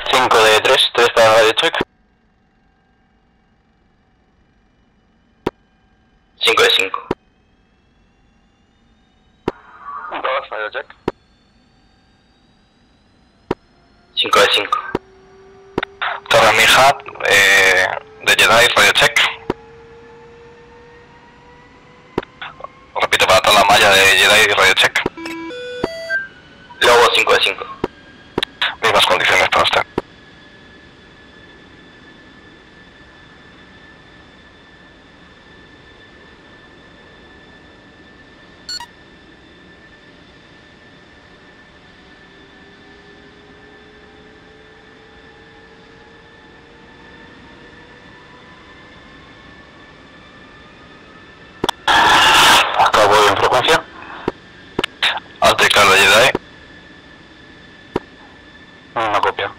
5 de 3, 3 para radio check. 5 de 5. 2 radio check. 5 de 5. Torre Mija, de Jedi, radio check. Repito, para toda la malla de Jedi, radio check. Lobo 5 de 5. Mismas condiciones para usted. Acabo en frecuencia. Alto y claro de Jedi. Una copia.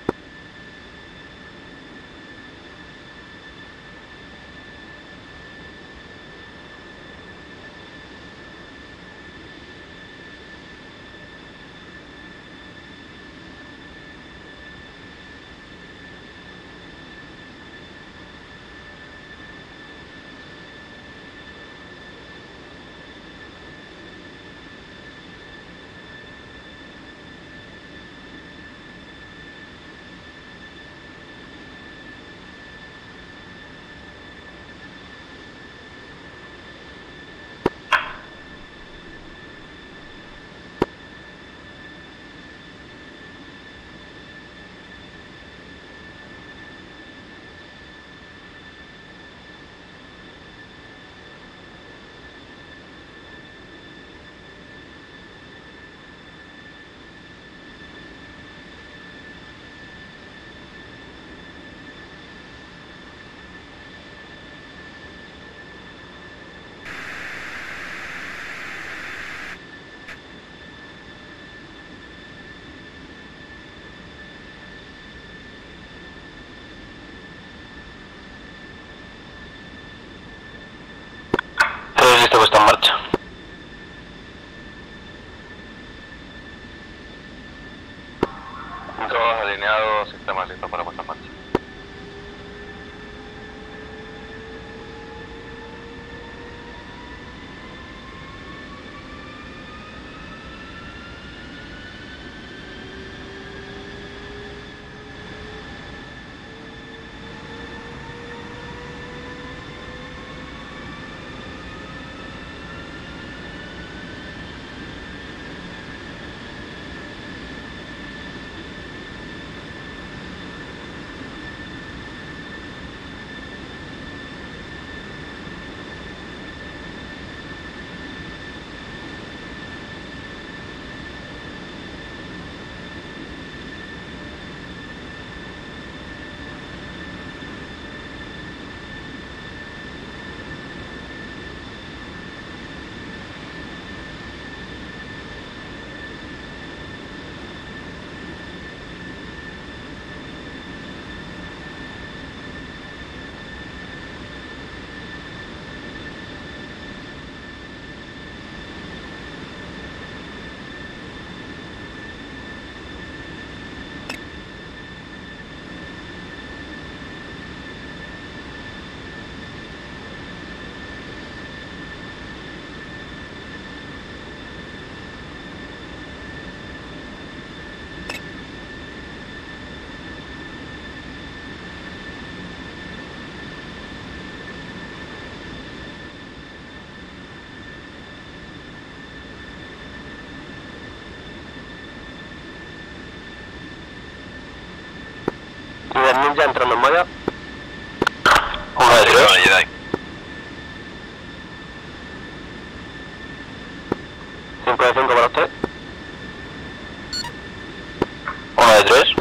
Listo, que está en marcha. Todos alineados, sistema listo para puesta en marcha. Líder ninja entrando en malla. 1 de 3. Jedi. 5 de 5 para usted. 1 de 3.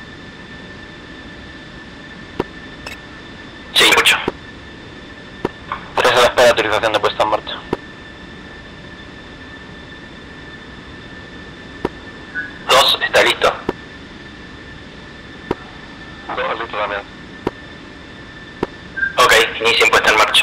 Sí, mucho. 3 a la espera de autorización de puesta en marcha. 2 está listo. 2 listo también. Ok, inicien puesta en marcha.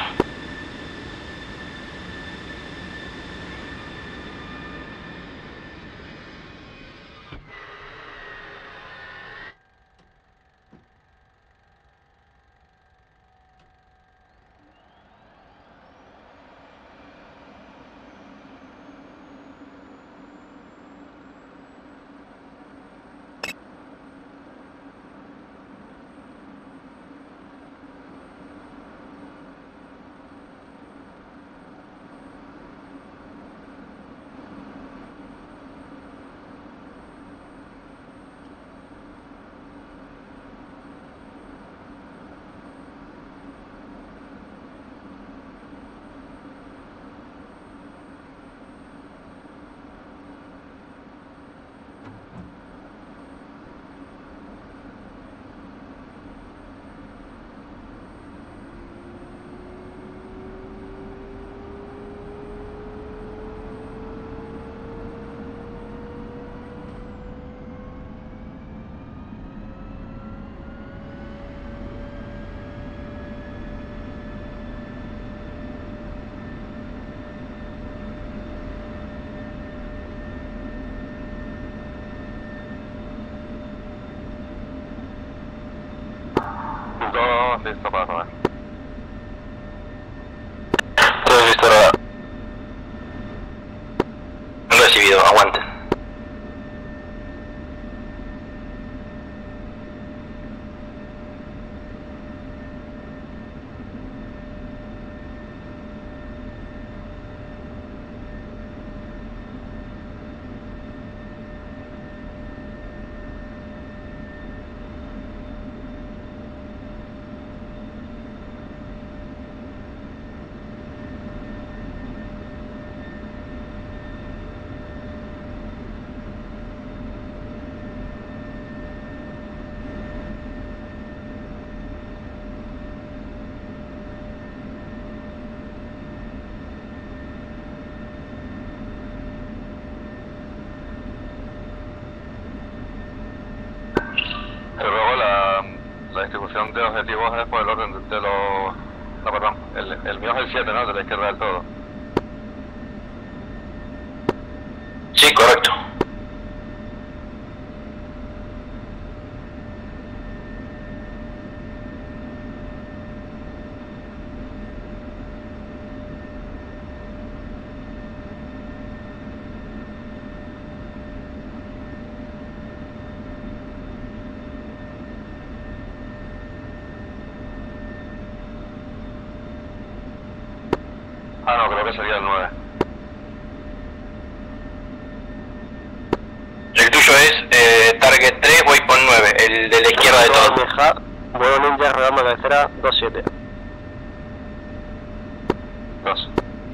Estamos listos para comer. Todo listo ahora. Recibido, aguante. Luego la distribución de objetivos es por el orden de los... No, perdón, el mío es el 7, ¿no? De la izquierda del todo. Sí, correcto. Ah, no, creo que sería el 9. El tuyo es target 3, voy por 9, el de la izquierda de todo. Vuelo ninja rodando cabecera 27. 2.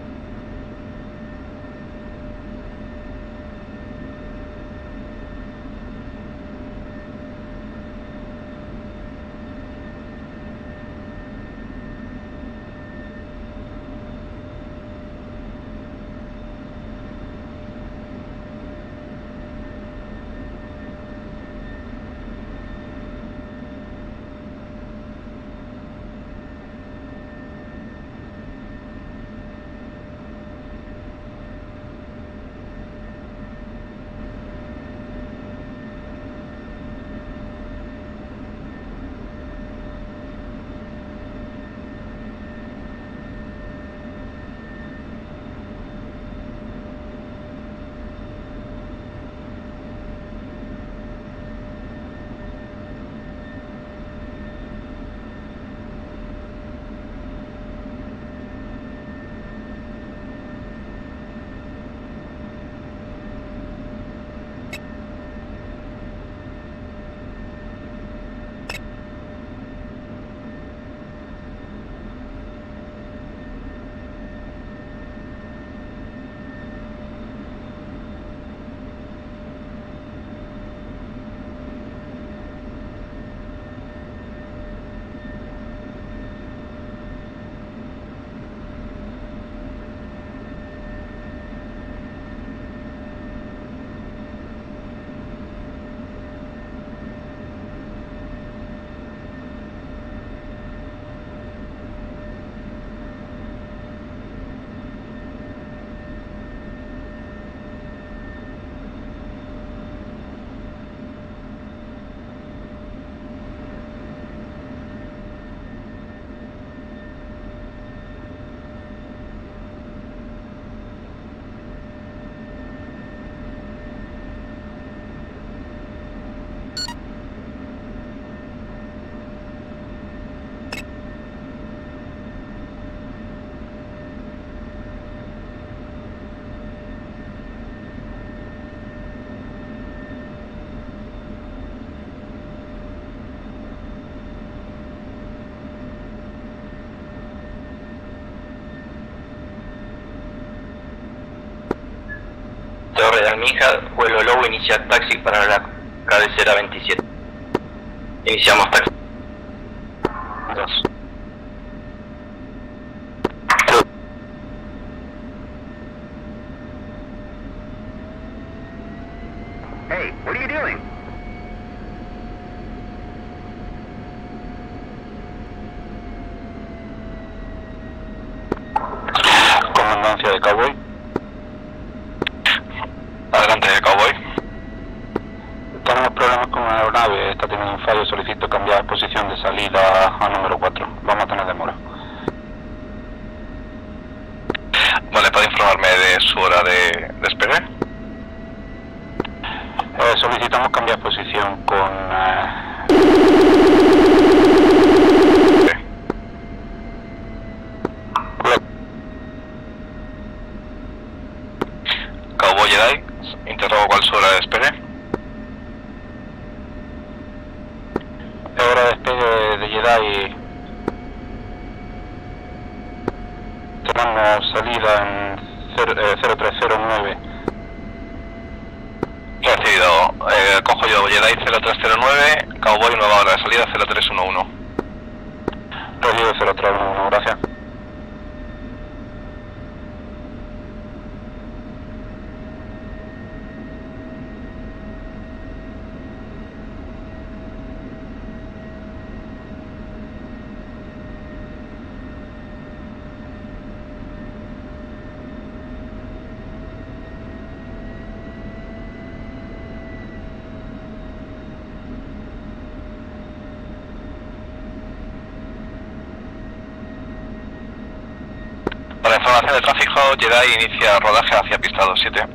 Torre de Almija, vuelo Lobo, inicia taxi para la cabecera 27. Iniciamos taxi. 2. Hey, what are you doing? Comandancia de Cowboy. Adelante de Cowboy. Tenemos problemas con la aeronave, está teniendo un fallo, solicito cambiar ya posición de salida a número 4. Vamos a tener demora. Vale, ¿puede informarme de su hora de despegue? Solicitamos cambiar posición con... Cowboy Jedi, interrogo cuál es su hora de despegue. Hora de despegue de Jedi. Tenemos salida en 0309. Recibido. Cojo yo Jedi 0309, Cowboy nueva hora de salida 0311. Recibido 0311, gracias. Para información de tráfico, Jedi inicia rodaje hacia pista 27.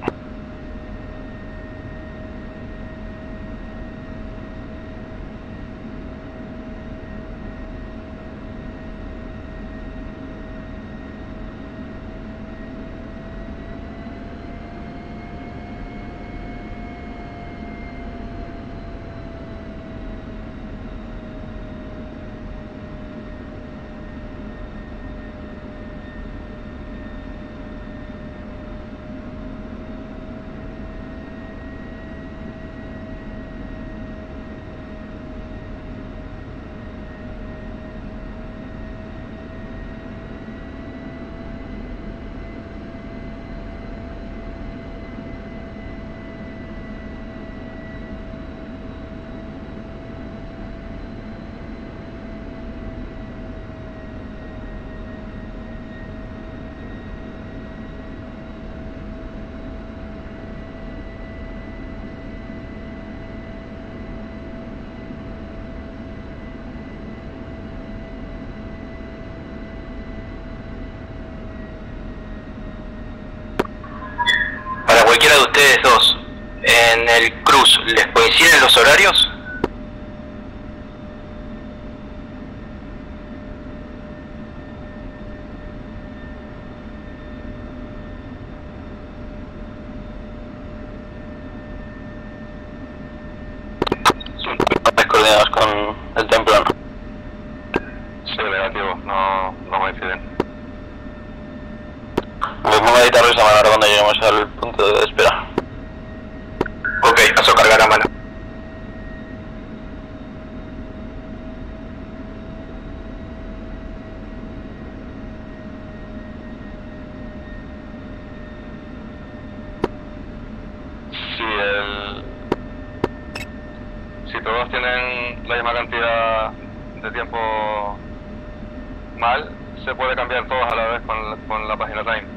Para cualquiera de ustedes dos, ¿en el Cruz les coinciden los horarios? Las coordenadas con el templo, ¿no? Sí, negativo, no coinciden. Me pongo a editar esa manera cuando lleguemos al punto de espera. Ok, paso a cargar a mano. Si todos tienen la misma cantidad de tiempo mal, se puede cambiar todos a la vez con la página Time.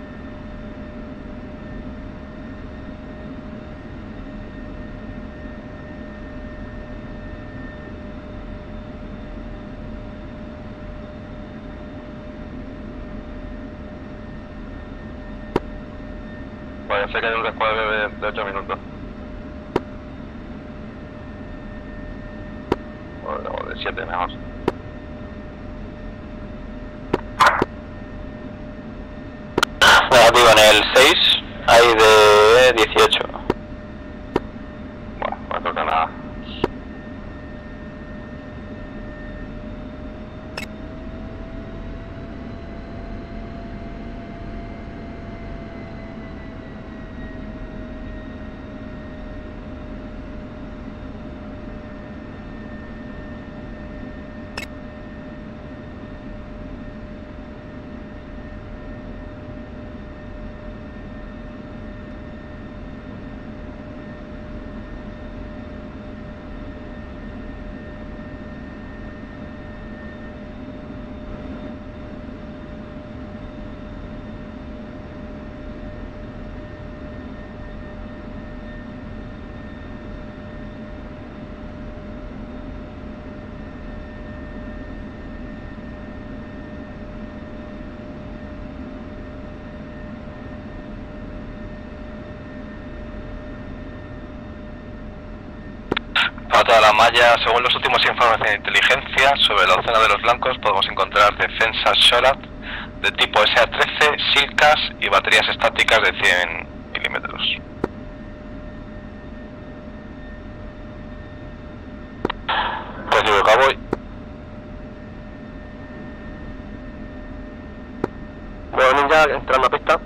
Parece que hay un descuadre de 8 minutos. O de 7 mejor. Negativo, en el 6 hay de 18. Bueno, no toca nada. Nota de la malla, según los últimos informes de inteligencia sobre la zona de los blancos podemos encontrar defensas Shorat de tipo SA-13, Silcas y baterías estáticas de 100 milímetros. Recibo Cowboy. Bueno, ninja, entrando a pista.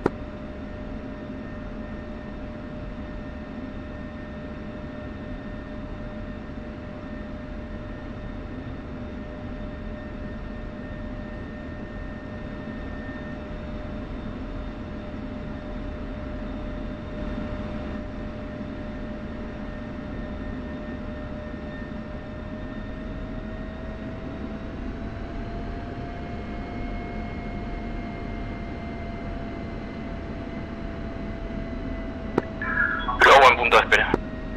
Luego en punto de espera.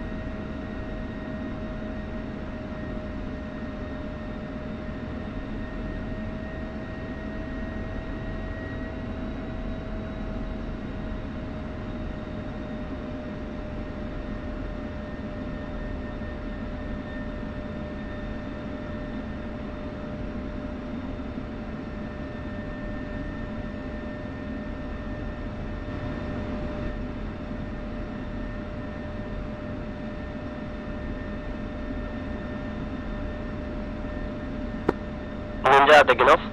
Ninja, taking off.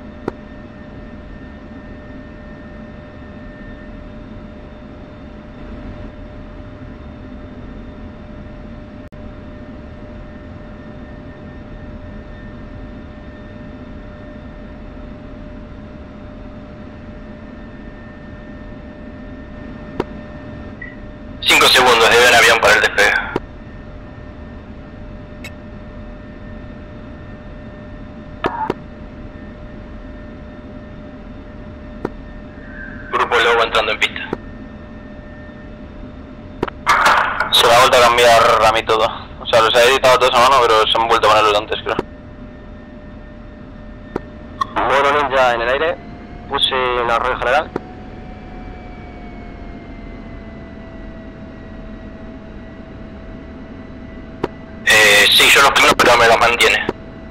Cinco segundos de un avión para el despegue. Grupo Lobo entrando en pista. Se me ha vuelto a cambiar a mí todo. O sea, los he editado todos a mano, pero se han vuelto a ponerlos antes, creo. Bueno, ninja, en el aire. Puse una rueda general. Sí, yo los primeros, pero me los mantiene.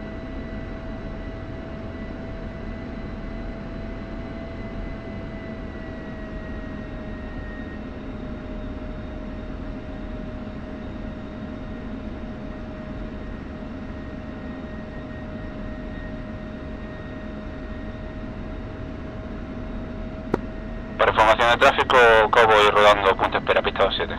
Para información de tráfico, Cowboy rodando, punto espera, pista 27.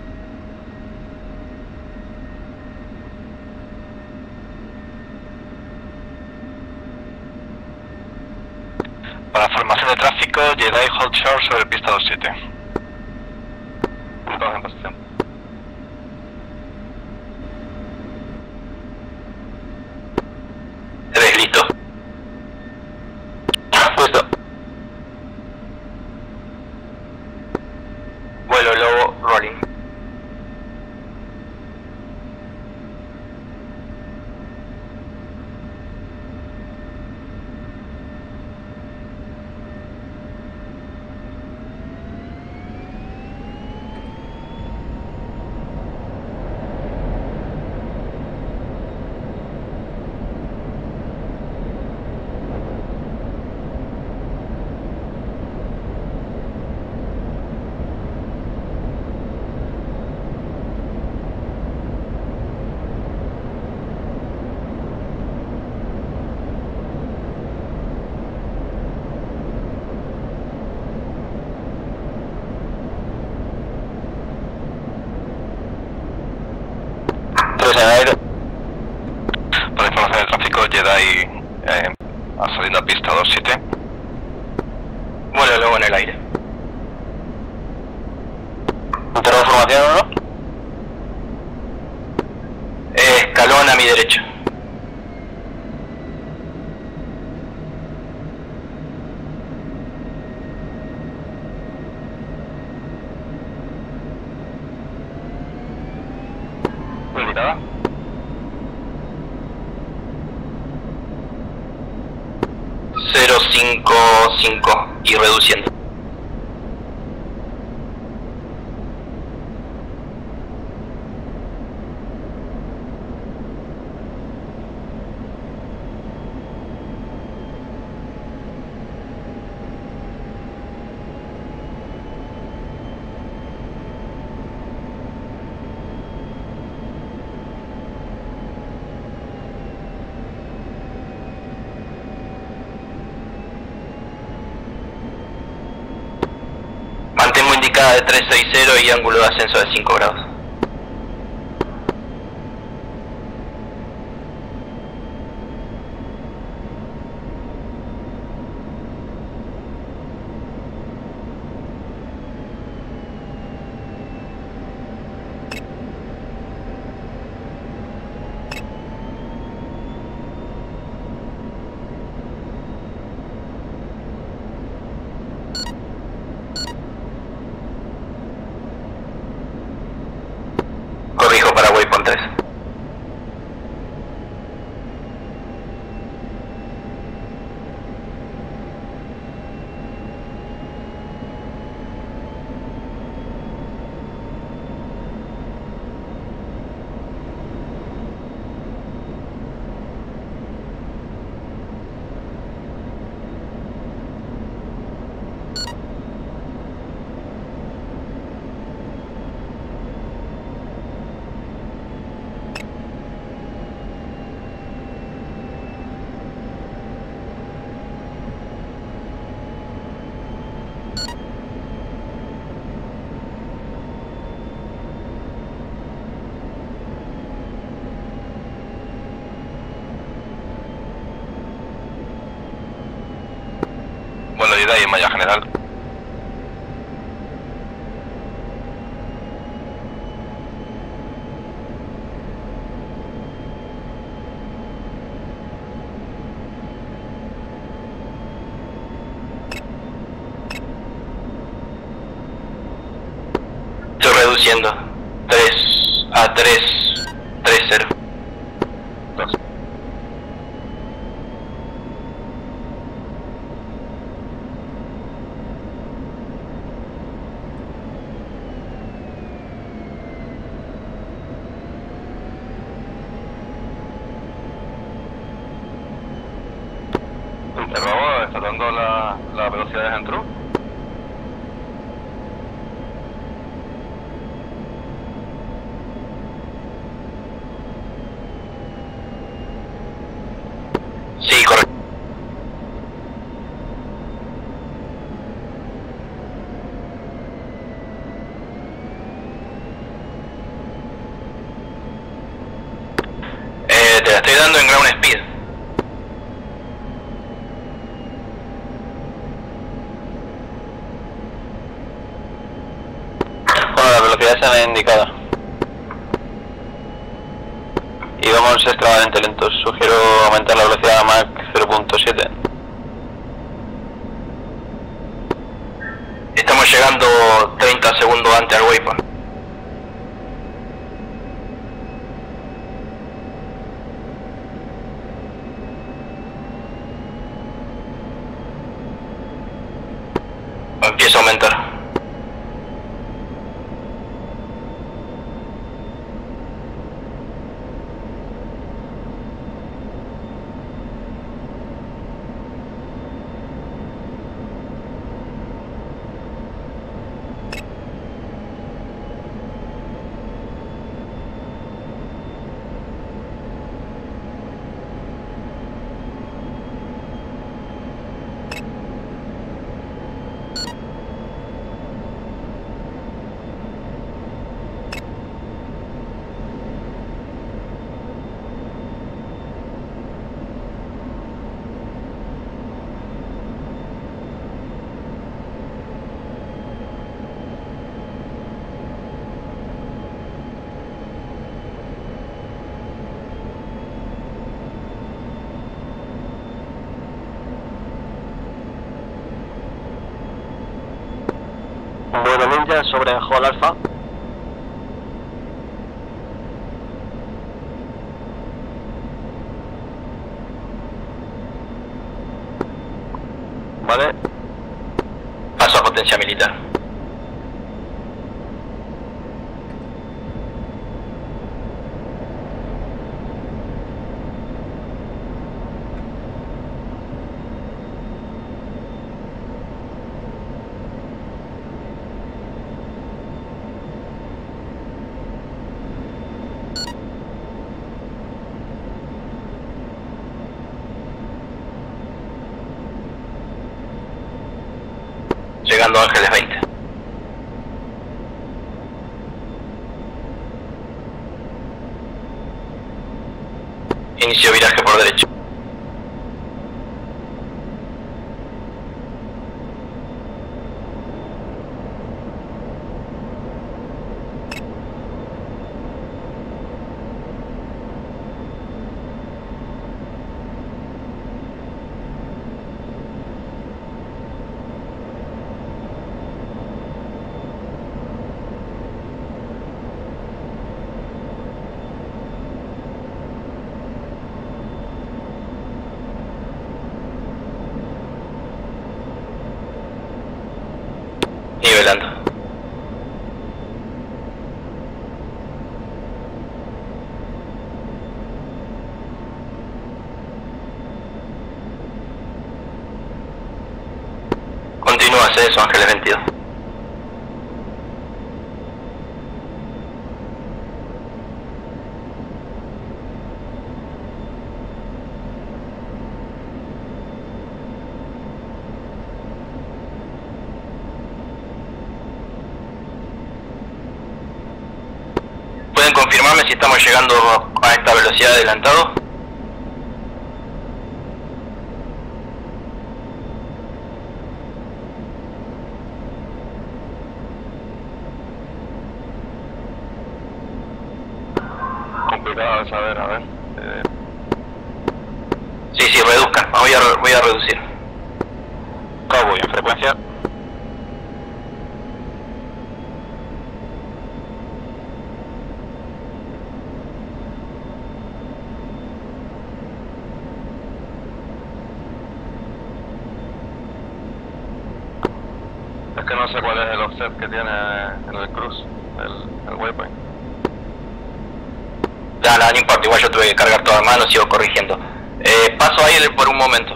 Para formación de tráfico, Jedi Hold Short sobre pista 27. Estamos en posición. ¿Tres listo? Listo. Vuelo Lobo, rolling. Para información de tráfico, Jedi saliendo a pista 27. Vuelo Lobo en el aire. ¿Tenemos formación o no? Escalón a mi derecha. ¿Indicada? .055 y reduciendo. indicada de 360 y ángulo de ascenso de 5 grados. Corrijo para Waypoint 3. Vuelo de ida y malla general. Estoy reduciendo. 3 a 3, 3-0. 2. Robo, ¿está dando la velocidad en true? Sí, correcto. Te la estoy dando en ground speed. Bueno, la velocidad se me ha indicado. Y vamos extremadamente lentos. Sugiero aumentar la velocidad a Mach 0.7. Estamos llegando 30 segundos antes al waypoint. Empiezo a aumentar. Vuelo ninja sobre Hall Alpha. Vale. Paso a potencia militar. Llegando a Ángeles 20. Inicio viraje por derecho. Nivelando. Continúa ascenso, Ángeles 22. ¿Pueden confirmarme si estamos llegando a esta velocidad de adelantado? Complicado de saber, a ver. Sí, reduzcan. Voy a reducir. Cowboy en frecuencia. Es que no sé cuál es el offset que tiene en el cruise, el waypoint. Nada, no importa, igual yo tuve que cargar toda mano, sigo corrigiendo. Paso ahí por un momento.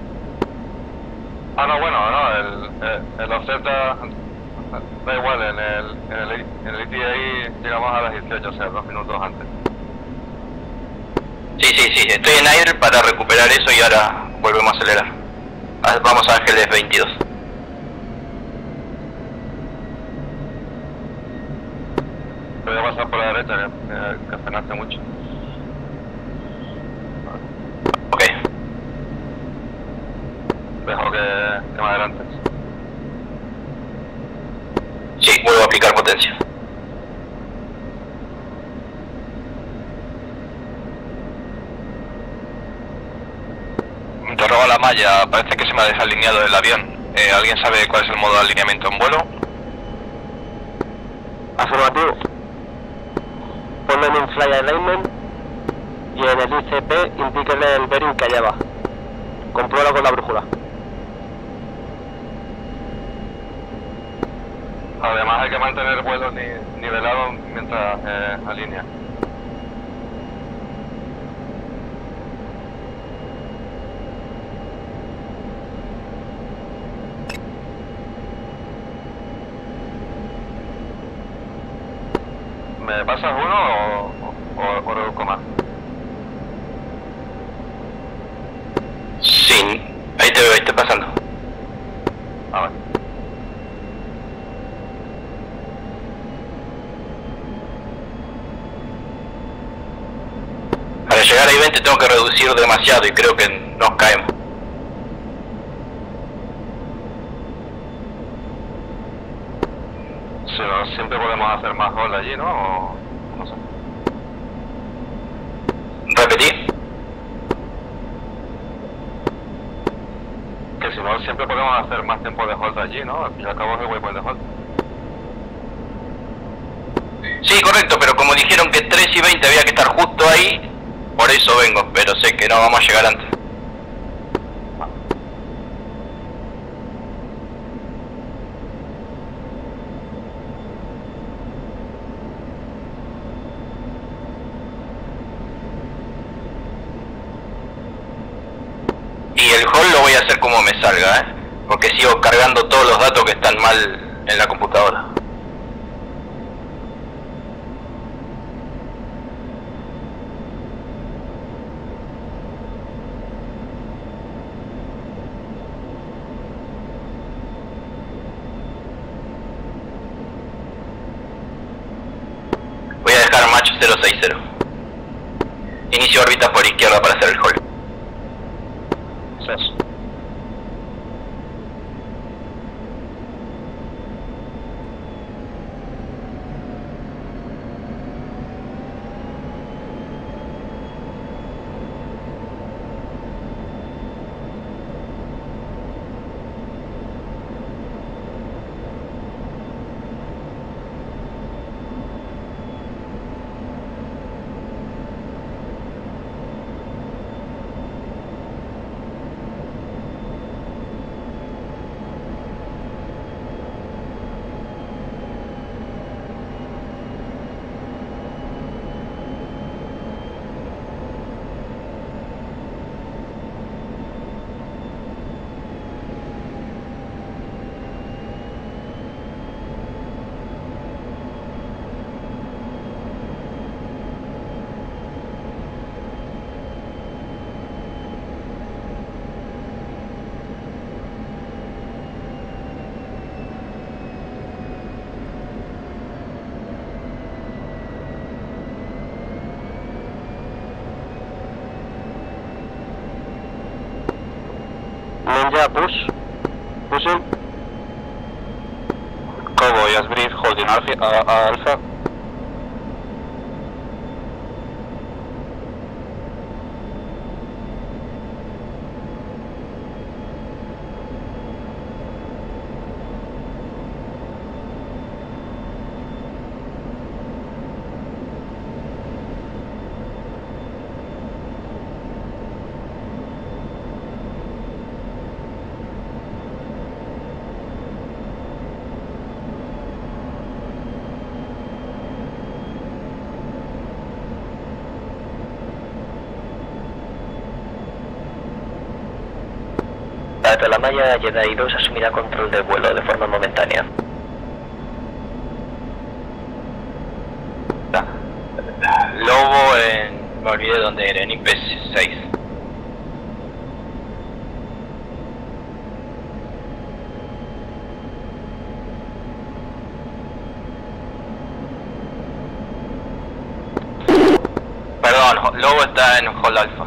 Ah, no, bueno, no, el offset da igual, en el ETA llegamos a las 18, o sea, 2 minutos antes. Sí, estoy en aire para recuperar eso y ahora volvemos a acelerar. Vamos a Ángeles 22. Te voy a pasar por la derecha, que frenaste mucho. Ok. Dejo que me adelantes. Sí, vuelvo a aplicar potencia. Interrogo a la malla, parece que se me ha desalineado el avión. ¿Alguien sabe cuál es el modo de alineamiento en vuelo? Afirmativo. Ponlo en un fly alignment y en el ICP indíquenle el bearing que allá va. Compruébalo con la brújula. Además hay que mantener el vuelo nivelado mientras alinea. ¿Me pasas uno o reduzco más? Sí, ahí te veo, ahí estoy pasando. A ver. Para llegar a I-20 tengo que reducir demasiado y creo que nos caemos. Si no, siempre podemos hacer más gol allí, ¿no? O no sé. ¿Repetí? Que si no, siempre podemos hacer más tiempo de hold allí, ¿no? Al fin y al cabo es el waypoint de hold. Sí, correcto, pero como dijeron que 3 y 20 había que estar justo ahí, por eso vengo, pero sé que no vamos a llegar antes. Y el hold lo voy a hacer como me salga, porque sigo cargando todos los datos que están mal en la computadora. Voy a dejar macho 060. Inicio órbita por izquierda para hacer el hold. Ses. Ninja, push. Pushing. Cowboy, as brief, holding alpha. La malla Jedi 2 asumirá control del vuelo de forma momentánea. Lobo en... me olvidé dónde era, en IP6. Perdón, Lobo está en Hold Alpha.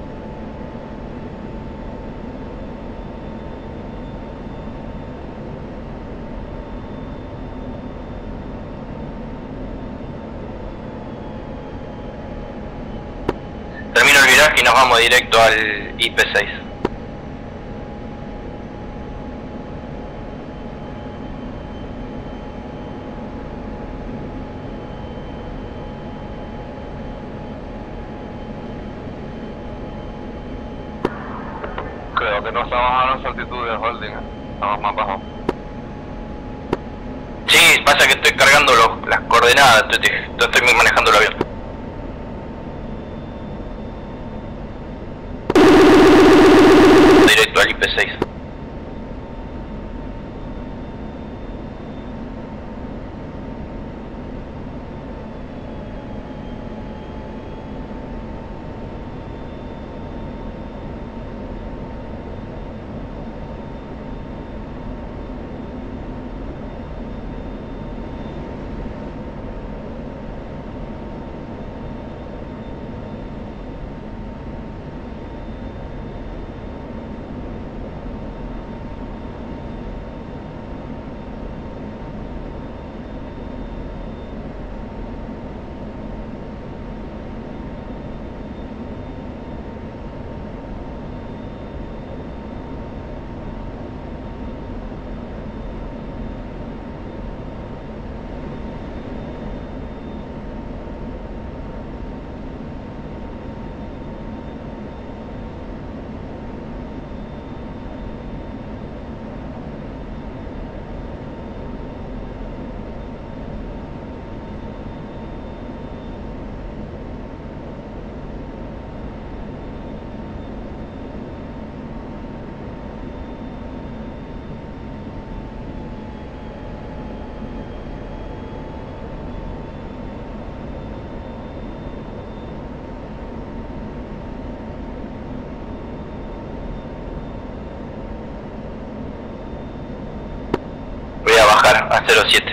Termino el viraje y nos vamos directo al IP6. Creo que no estamos a la altitud del holding, estamos más bajo. Sí, pasa que estoy cargando las coordenadas, estoy manejando el avión. Directo al IP6. A 07.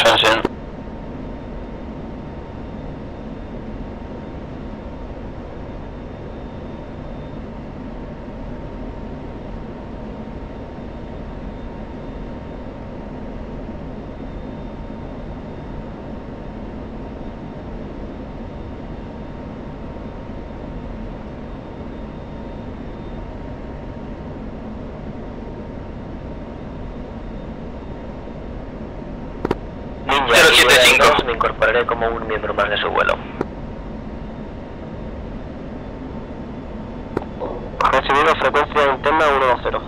Sensing. Ninja, 075. me incorporaré como un miembro más de su vuelo. Recibido frecuencia interna 120.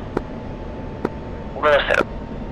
120.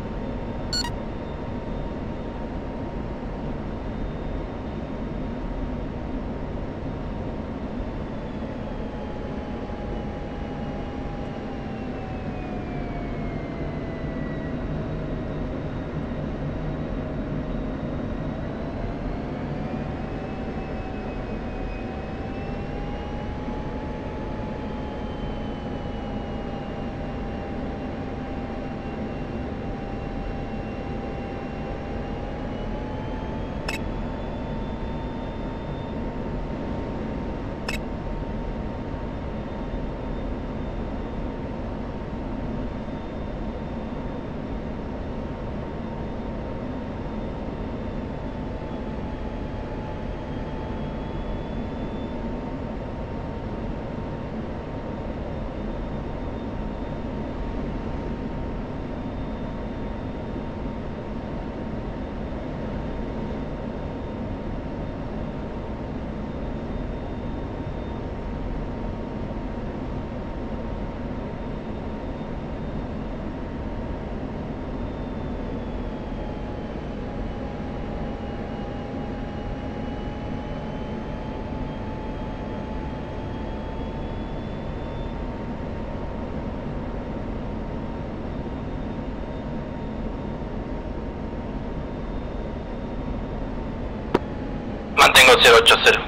Mantengo 080.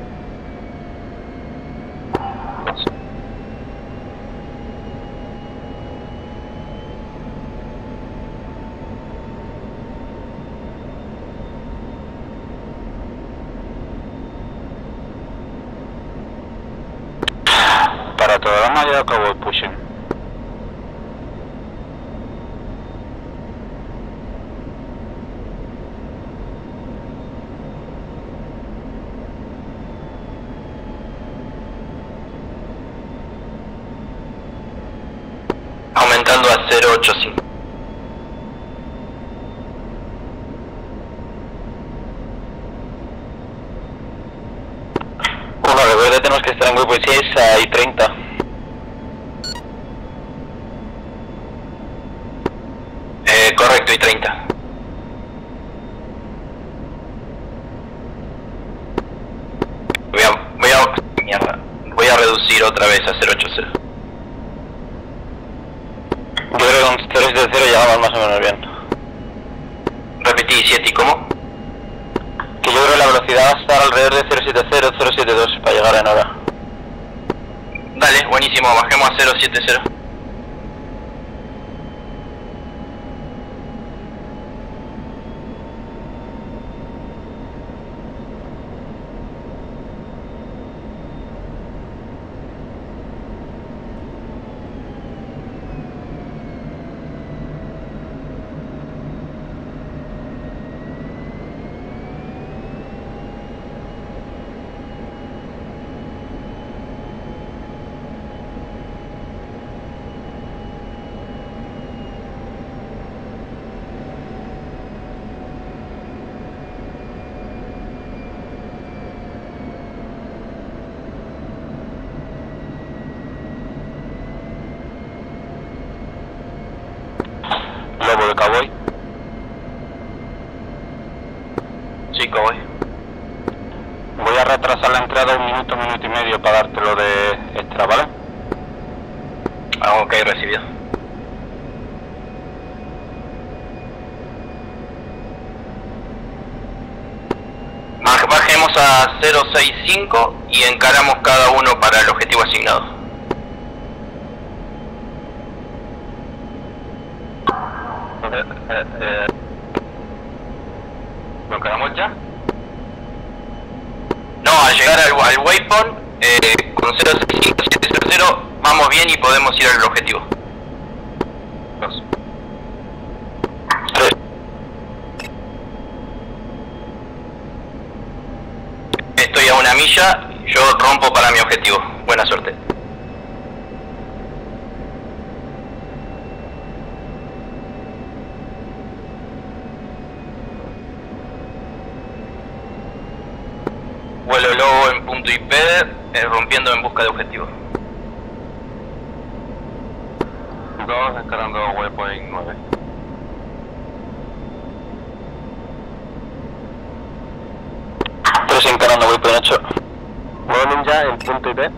Para toda la malla acabo pushing. Aumentando a 085. Uno, recuerda, tenemos que estar en grupo 6 y 30. Correcto, y 30. Voy a reducir otra vez a 080. Yo creo que con 070 llegamos más o menos bien. Repetí, 7 y cómo. Que yo creo que la velocidad va a estar alrededor de 070, 072 para llegar en hora. Dale, buenísimo, bajemos a 070. Lobo de Cowboy. Sí, cowboy. Voy a retrasar la entrada un minuto y medio para dártelo de extra, ¿vale? Ah, ok, recibido. Bajemos a 065 y encaramos cada uno para el objetivo asignado. ¿Lo encaramos ya? No, al llegar al waypoint, con 065700 vamos bien y podemos ir al objetivo. 2. 3. Estoy a 1 milla, yo rompo para mi objetivo. Buena suerte. Vuelo lobo en punto IP, rompiendo en busca de objetivo. 2, escalando waypoint 9. Tres encarando waypoint 8. Modo ninja en punto IP.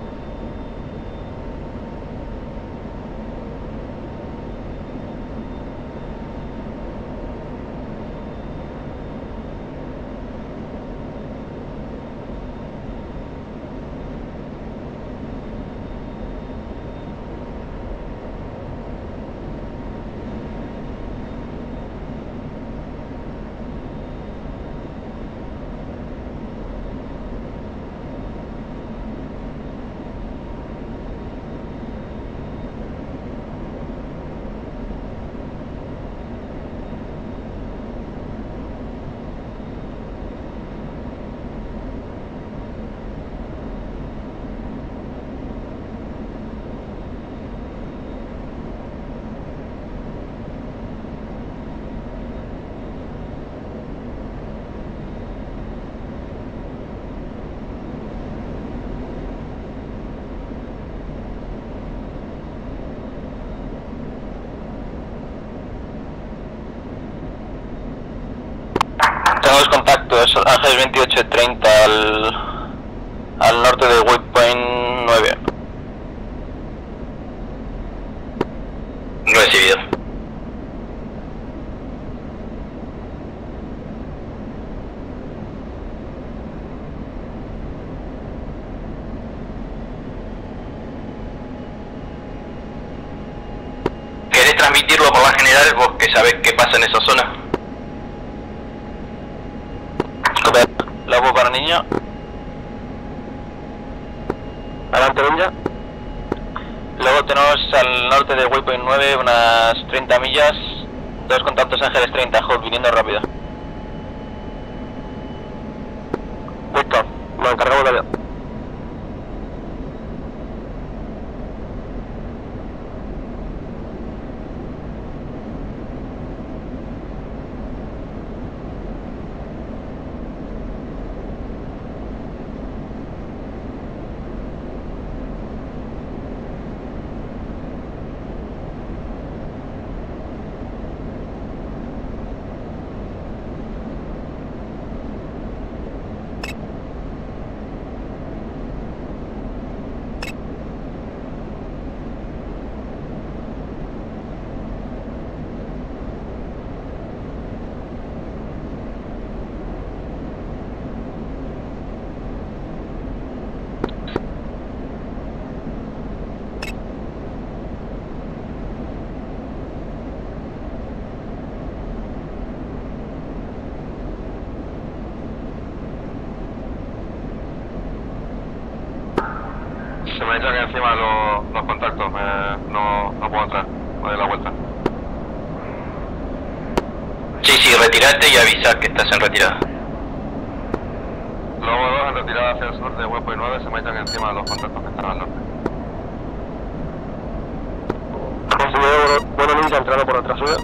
Tenemos contactos, Ángeles 2830 al norte de waypoint 9. Recibido. ¿Querés transmitirlo por la general, vos que sabés qué pasa en esa zona? Lobo para niño. Adelante ninja. Luego tenemos al norte de waypoint 9 unas 30 millas. Dos contactos Ángeles 30, hold, viniendo rápido. Víctor, nos encargamos de avión. Se me echan encima los contactos, no puedo entrar, me doy la vuelta. Sí, retirate y avisa que estás en retirada. Lobo 2 en retirada hacia el sur de waypoint 9, se me echan encima los contactos que están al norte. Consumidor bueno ninja entrando por otra suya.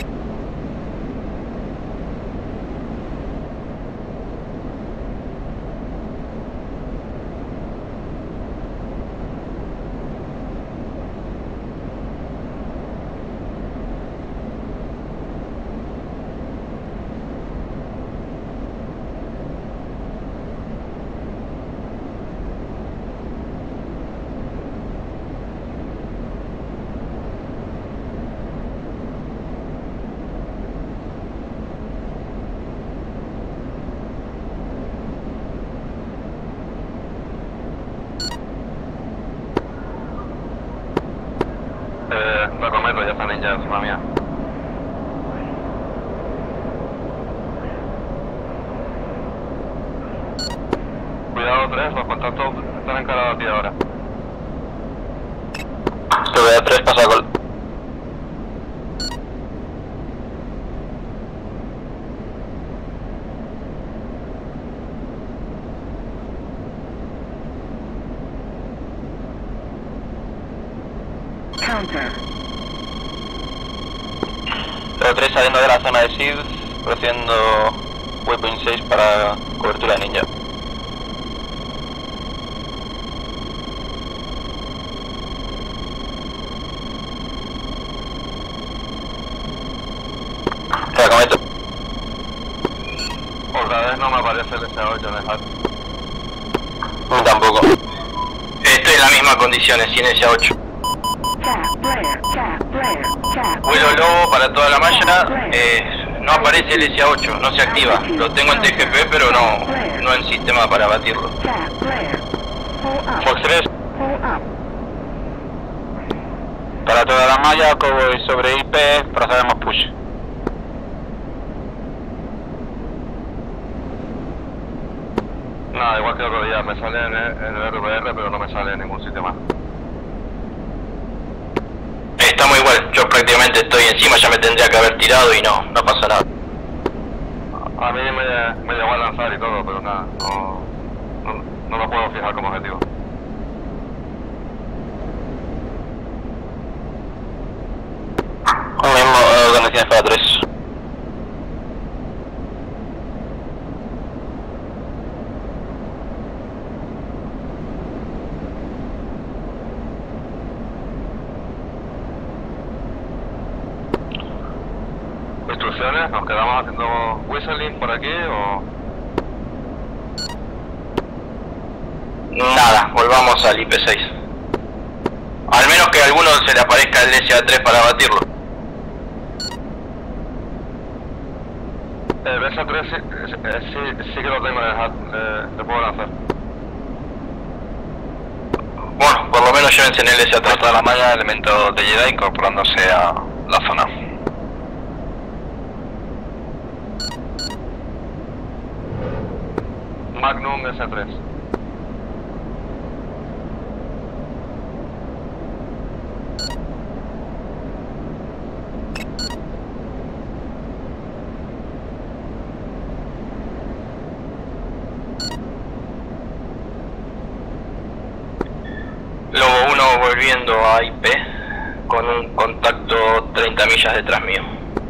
Lo comento, ya está ninja encima mía. 3, los contactos están encarados a ti ahora. TVA3 pasa gol. TVA3 saliendo de la zona de SID, ofreciendo Waypoint 6 para cobertura de ninja. Otra vez no me aparece el SA8 en el HAT. Tampoco. Estoy en las mismas condiciones, sin SA8. Vuelo Lobo para toda la malla, no aparece el SA8, no se activa. Lo tengo en TGP, pero no en sistema para batirlo. Fox 3. Para toda la malla, Cowboy sobre IP, procedemos push. Nada, igual que otro día, me sale en el RVR, pero no me sale en ningún sitio más. Estamos igual, yo prácticamente estoy encima, ya me tendría que haber tirado y no pasa nada. A mí me llegó a lanzar y todo, pero nada, no lo puedo fijar como objetivo. Lo mismo, condiciones para 3. Instrucciones, ¿nos quedamos haciendo whistling por aquí o...? Nada, volvamos al IP6. Al menos que a alguno se le aparezca el SA3 para batirlo. El SA3 sí que lo tengo en el HAT, le puedo lanzar. Bueno, por lo menos llévense en el Para SA3. toda la malla, elementos de Jedi incorporándose a la zona. Magnum SA3. Lobo 1 volviendo a IP con un contacto 30 millas detrás mío.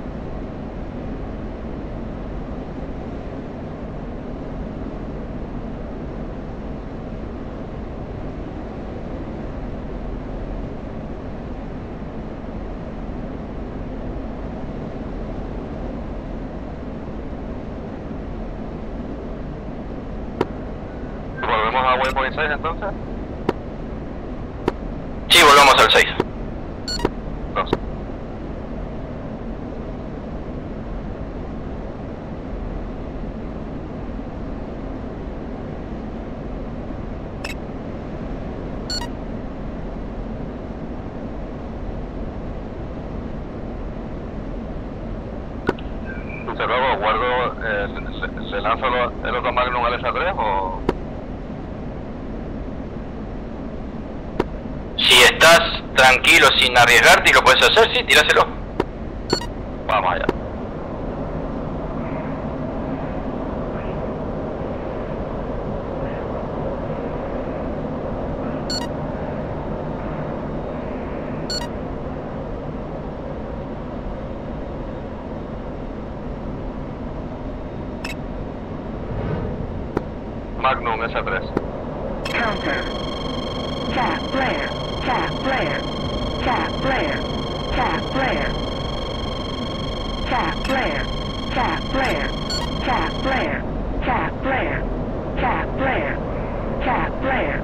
¿Volvemos a Waypoint 6 entonces? Sí, volvamos al 6. 2. Luego guardo, ¿le lanzo el otro Magnum al SA3 o...? Si estás tranquilo sin arriesgarte y lo puedes hacer, sí, tíraselo. Vamos allá. Magnum SA3. Counter. Tap flare. Tap flare. Tap flare. Tap flare. Tap flare. Tap flare. Tap flare. Tap flare. Tap flare. Tap flare.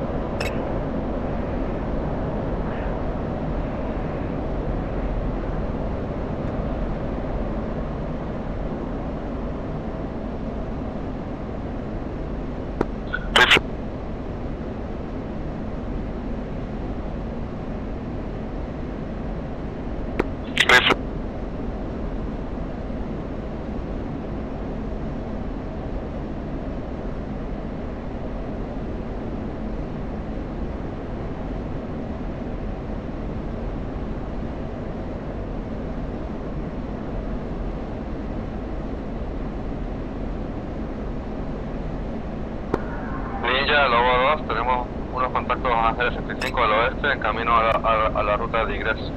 Ninja, Lobo 2, tenemos unos contactos Ángeles 65 al oeste en camino a la ruta de ingreso.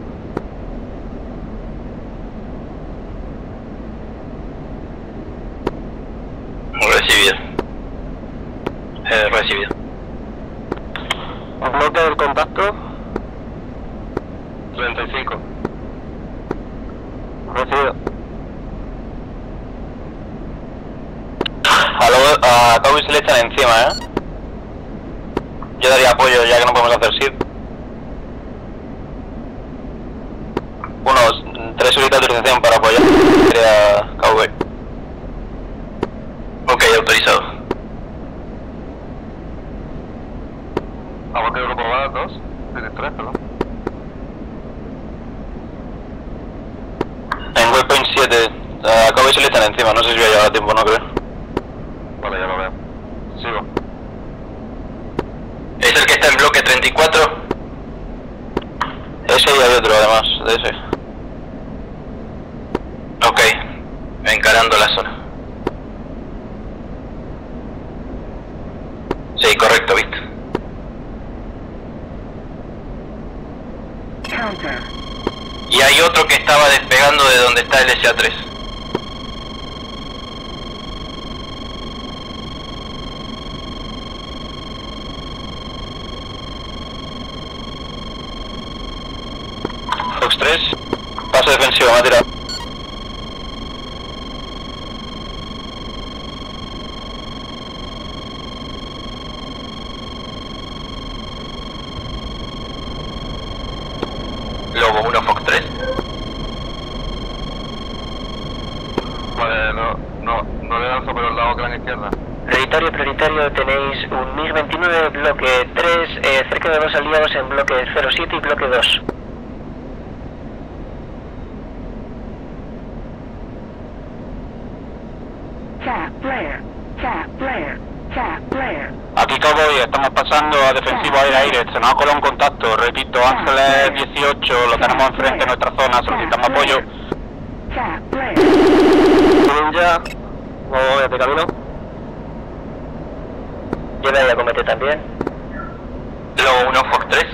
Recibido. Recibido. Bloque del contacto. 35. Recibido. A Cowboy se le echan encima, Yo daría apoyo ya que no podemos hacer SID. Unos 3 horitas de autorización para apoyar. Sería Cowboy. Ok, autorizado. ¿A qué grupo va? 2, 3, perdón. En Waypoint 7, a Cowboy se le echan encima, no sé si voy a llevar a tiempo, no creo. Vale, ya lo veo. Sigo. ¿Es el que está en bloque 34? Ese y hay otro además, de ese. Ok, encarando la zona. Sí, correcto, viste. Counter. Y hay otro que estaba despegando de donde está el SA-3. Fox 3, paso defensivo, me ha tirado. Lobo 1, Fox 3. Vale, no le lanzo por el lado gran izquierda. Prioritario, tenéis un MiG-29, bloque 3, cerca de los aliados en bloque 07 y bloque 2. Tap flare. Tap flare. Tap flare. Aquí Cowboy, estamos pasando a defensivo aire-aire, se nos ha colado un contacto, repito, Ángeles 18, lo tenemos enfrente de nuestra zona, solicitamos apoyo. Tap flare. Ninja, voy de camino. Lleva y acomete también. Lobo 1, Fox 3.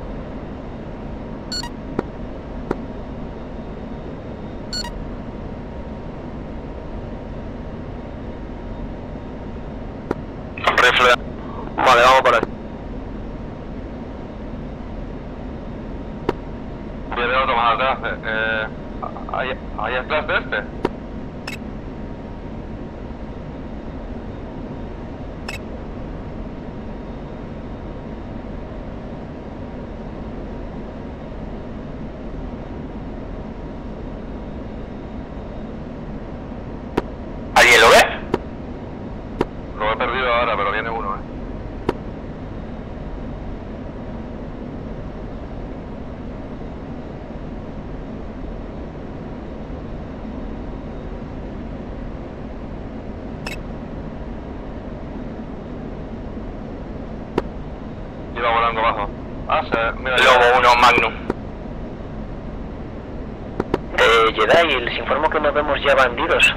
Rifle. Vale, vamos por ahí. Viene otro más atrás. Ahí atrás de este. ¿Alguien lo ve? Lo he perdido ahora, pero viene uno, Iba volando abajo. Mira. Lobo 1, Magnum. Jedi, les informo que nos vemos ya bandidos.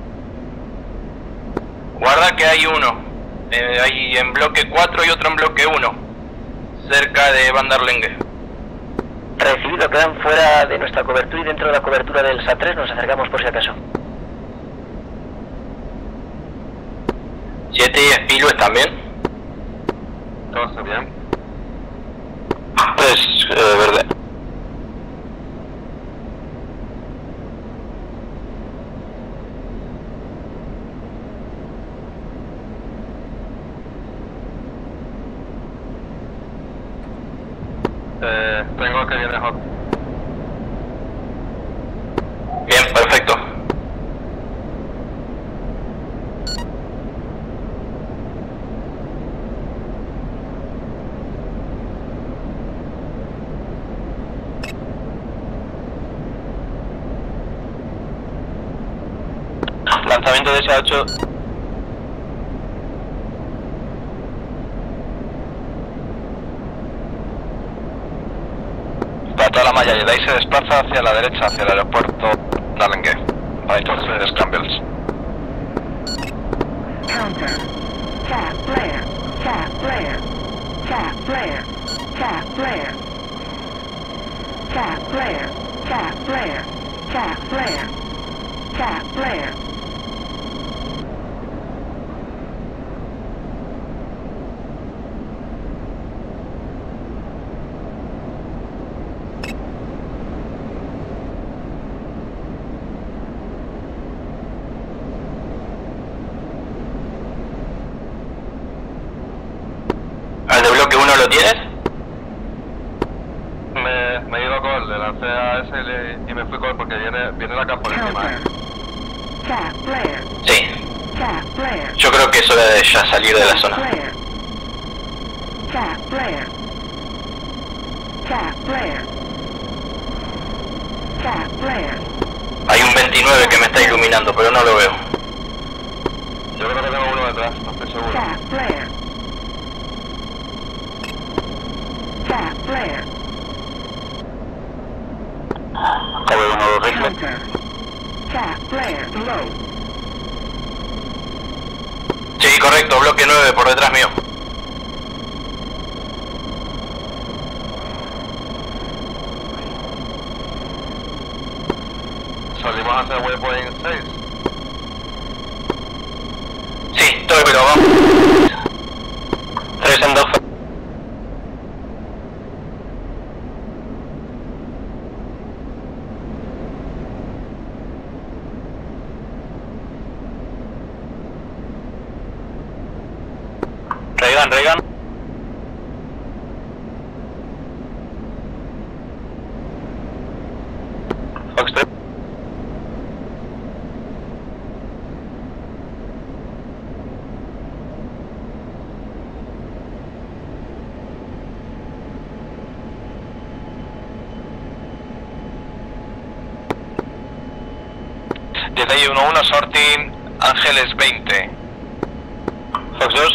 Guarda que hay uno. Hay en bloque 4 y otro en bloque 1. Cerca de Bandarlengue. Recibido, quedan fuera de nuestra cobertura y dentro de la cobertura del SA-3 nos acercamos por si acaso. 7 y Spilu están bien. Todo está bien. 3, verde. Tengo que viene hot. Bien, perfecto. Lanzamiento de SA-8. Para toda la malla, Jedi se desplaza hacia la derecha, hacia el aeropuerto Darlengue. Para entonces Scrambles. Counter. Tap flare. Tap flare. Tap flare. Tap flare. Tap flare. Tap flare. Tap flare. Tap flare. ¿Al de bloque 1 lo tienes? Me he ido a call, le lancé a ese y me fui call porque viene la capa por encima. Counter. Tap flare. Sí. Tap flare. Yo creo que es hora de ya salir de la zona. Flare. Tap flare. Tap flare. Tap flare. Hay un 29 que me está iluminando, pero no lo veo. Yo creo que tengo uno detrás, no estoy seguro. Tap flare. Tap flare. Cabo 1-2 rifle. Counter. Tap flare. Low. Sí, correcto, bloque 9 por detrás mío. Salimos hacia Waypoint 6. Sí, todo pero vamos. 3 en 2. Reagan. Fox 3. Desde 1-1 sorting Ángeles 20. Fox 2.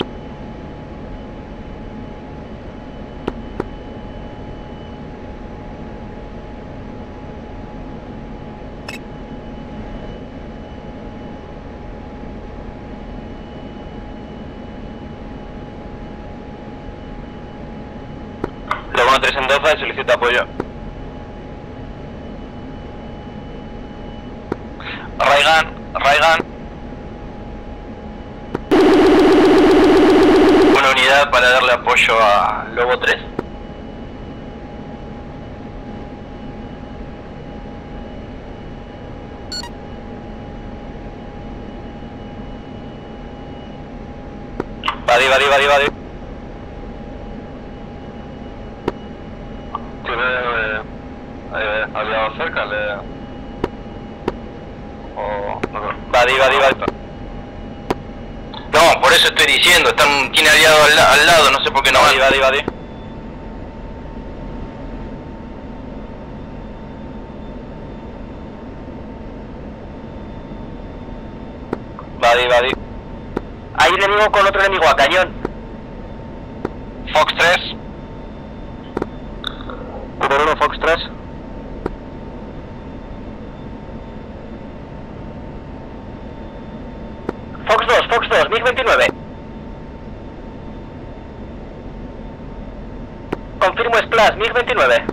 Luego 3 en 12, solicita apoyo. Reagan. Una unidad para darle apoyo a Lobo 3. Badi. ¿Tiene aliados cerca? O no sé. Badi. No, por eso estoy diciendo, tiene aliado al lado, no sé por qué no van. Badi. Hay enemigo con otro enemigo a cañón. Fox 3. 1-1 Fox 3. Fox 2, MiG 29. Confirmo splash, MiG 29.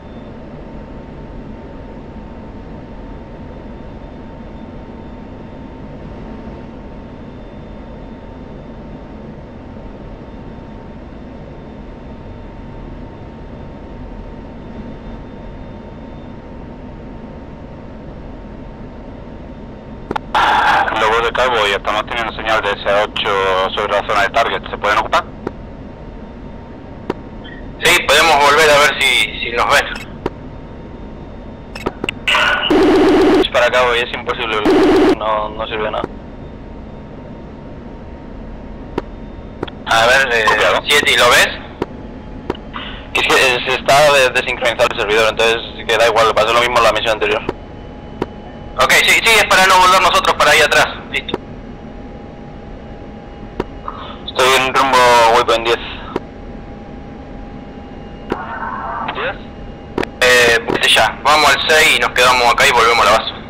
Lobo de Cabo y estamos teniendo señal de SA8 sobre la zona de target. ¿Se pueden ocupar? Sí, podemos volver a ver si nos ven. Es para Cabo y es imposible, no sirve de nada. A ver, 7, ¿lo ves? Es que se está desincronizado el servidor, entonces que da igual, pasó lo mismo en la misión anterior. Ok, sí, es para no volver nosotros para ahí atrás. Listo. Estoy en rumbo Waypoint 10. Vete ya, vamos al 6 y nos quedamos acá y volvemos a la base.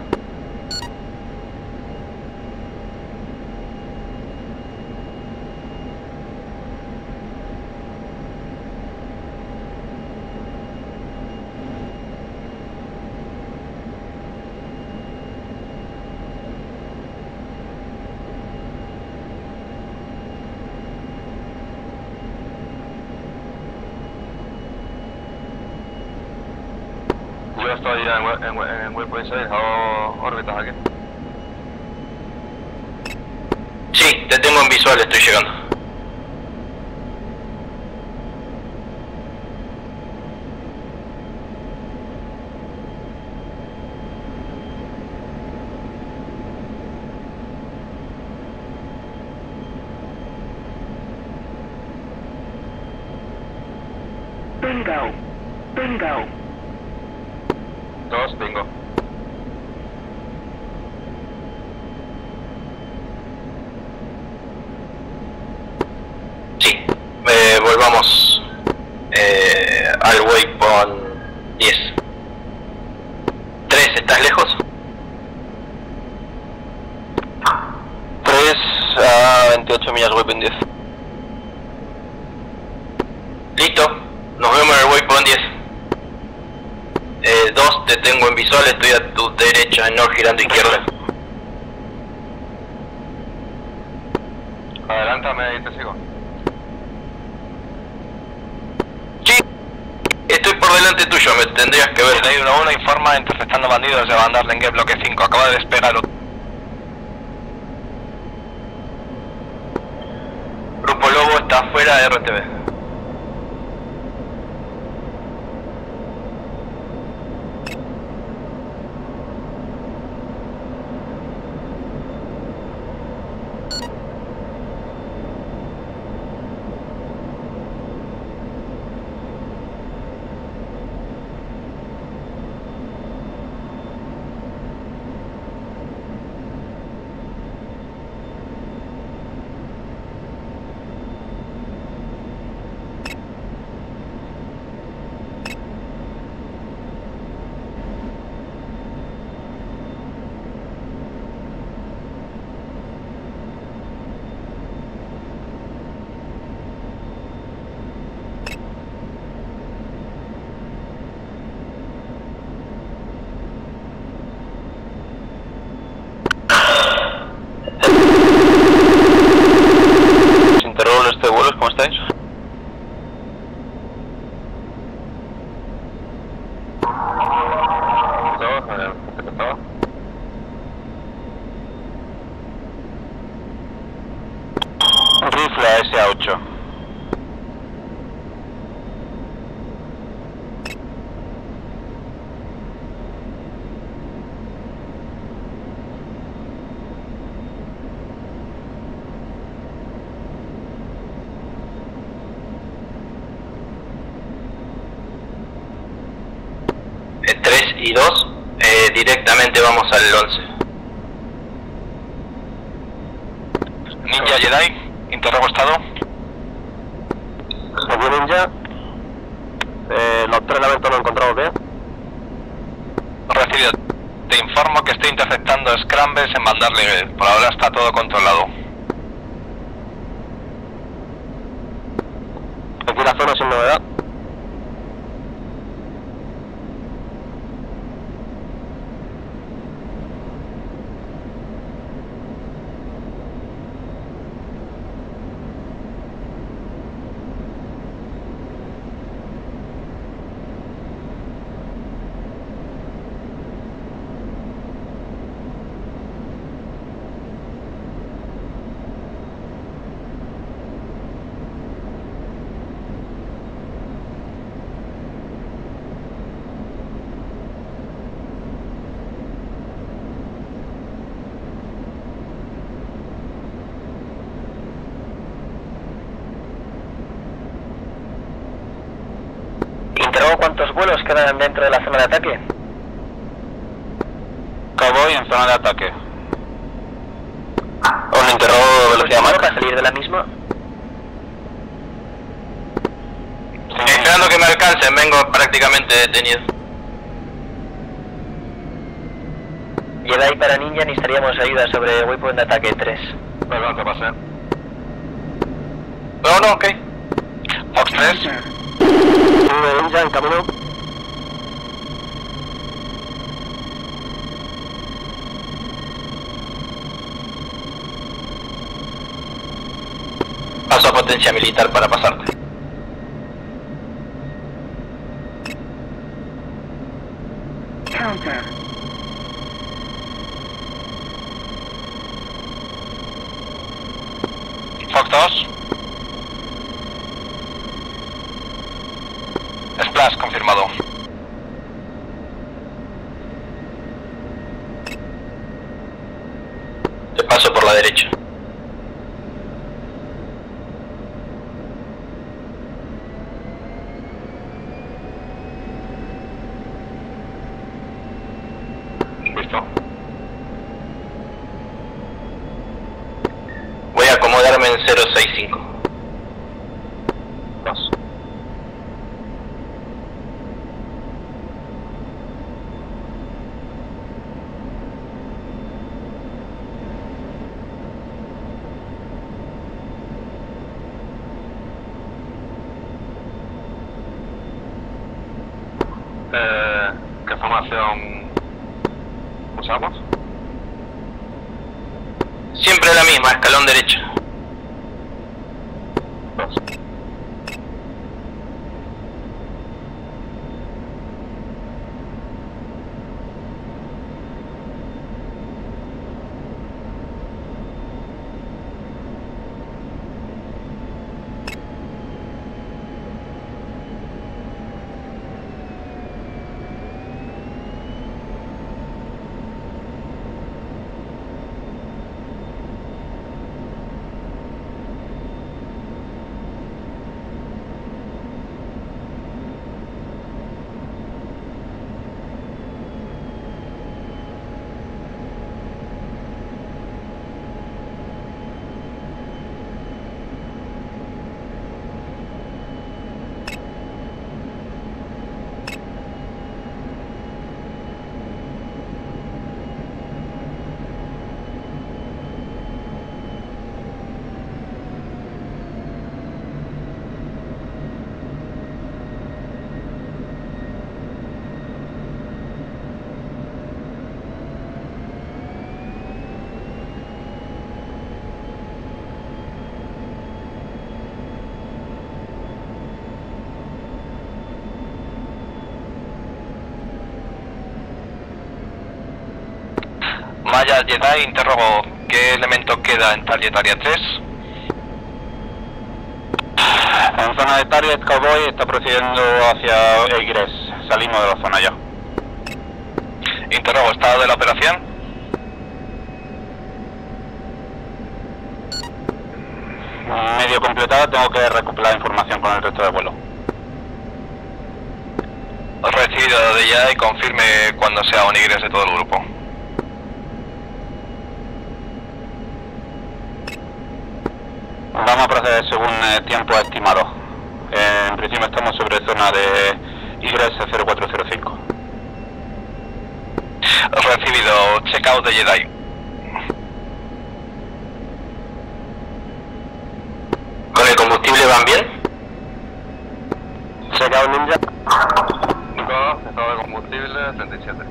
estoy en Waypoint 6, hago órbitas aquí. Sí, te tengo en visual, estoy llegando. Bingo. Bingo. 2, bingo. Sí, volvamos al waypoint 10. 3, ¿estás lejos? 3 a 28 millas, waypoint 10. Listo, nos vemos en el waypoint 10. 2, te tengo en visual, estoy a tu derecha, no girando izquierda. Adelántame y te sigo. Sí, estoy por delante tuyo, me tendrías que ver. Hay 1-1, informa, interceptando bandidos de Van Dardengue, bloque 5, acaba de despegar. Grupo Lobo está fuera de RTV. ¿Cómo estáis? Rifle SA8. Y 2, directamente vamos al 11. Ninja Jedi, interrogo estado. Aquí Ninja. Los 3 elementos no encontramos bien. Recibido. Te informo que estoy interceptando scrambles en Van Dardengue. Por ahora está todo controlado. Aquí la zona sin novedad. Interrogo cuántos vuelos quedan dentro de la zona de ataque. Cowboy en zona de ataque. Un interrogo velocidad más para salir de la misma. Esperando que me alcancen, vengo prácticamente detenido. Jedi para Ninja, necesitaríamos ayuda sobre waypoint de ataque 3. Perdón, te pasé. No, ok. Fox 3. Ninja en camino. Paso a potencia militar para pasarte. counter. Fox 2. Splash confirmado. Te paso por la derecha. Listo. Voy a acomodarme en 065. Dos. ¿Qué formación usamos? Siempre la misma, escalón derecho. Dos. Maya Jedi, interrogo, ¿qué elemento queda en Target Area 3? En zona de Target, Cowboy está procediendo hacia Egress. Salimos de la zona ya. Interrogo, ¿estado de la operación? Medio completada, tengo que recopilar información con el resto del vuelo. Recibido de ya y confirme cuando sea un ingreso de todo el grupo. Vamos a proceder según tiempo estimado. En principio estamos sobre zona de Egress 0405. Recibido, checkout de Jedi. ¿Con el combustible van bien? Checkout Ninja. 5, estado de combustible 37.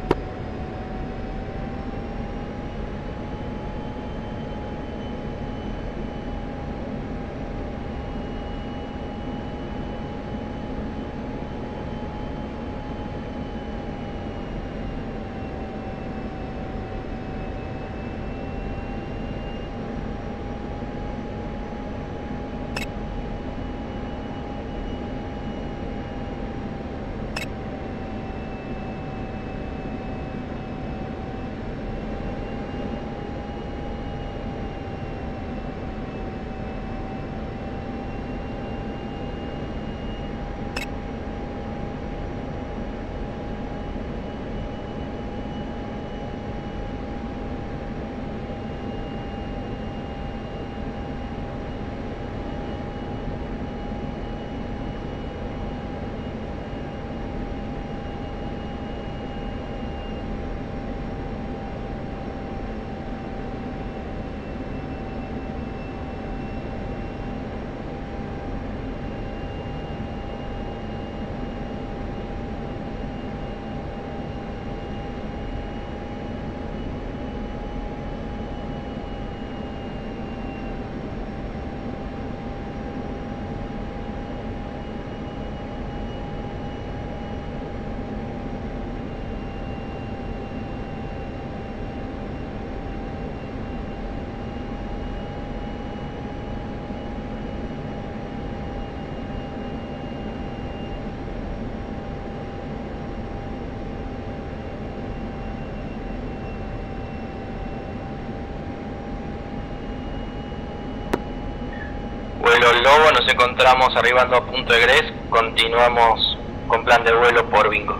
nos encontramos arribando a punto de Gres, continuamos con plan de vuelo por Bingo.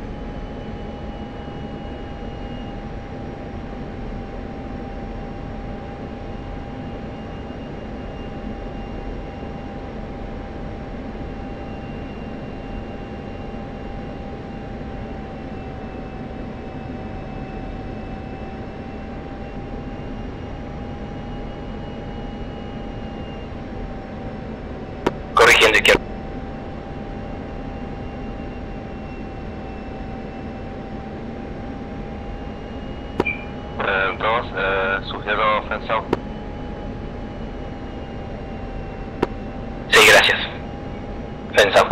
Corrigiendo izquierda. Sugiero Fensao. Sí, gracias. Pensamos.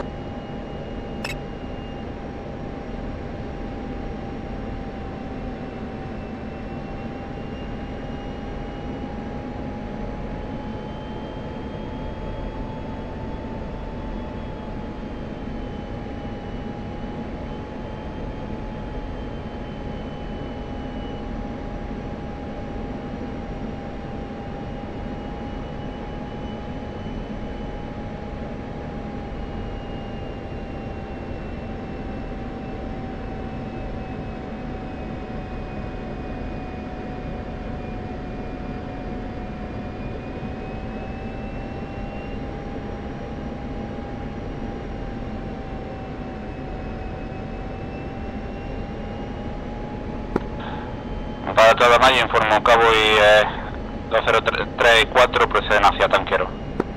Para toda Maya, informo Cabo y 203 y 4 proceden hacia Tanquero.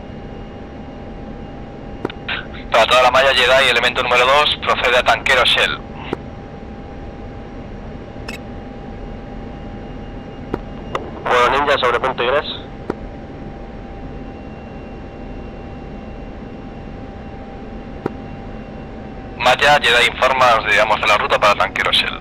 Para toda la malla Jedi, elemento número 2 procede a Tanquero Shell. Vuelo ninja sobre punto Igres. Maya Jedi informa, os digamos de la ruta para Tanquero Shell.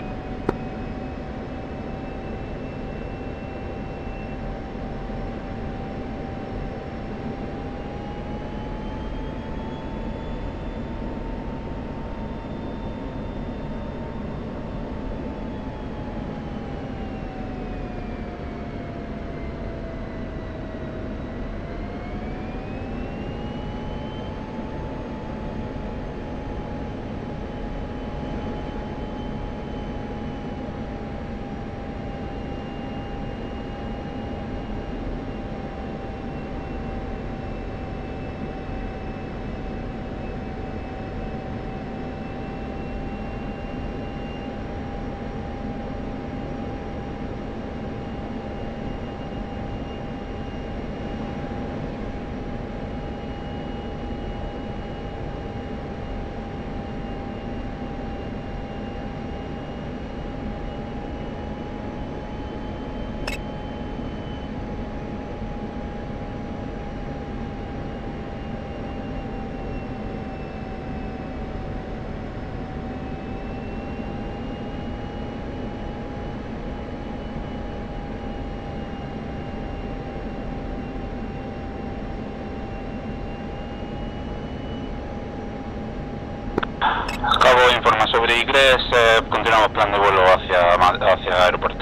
Cabo informa sobre Igres, continuamos plan de vuelo hacia aeropuerto.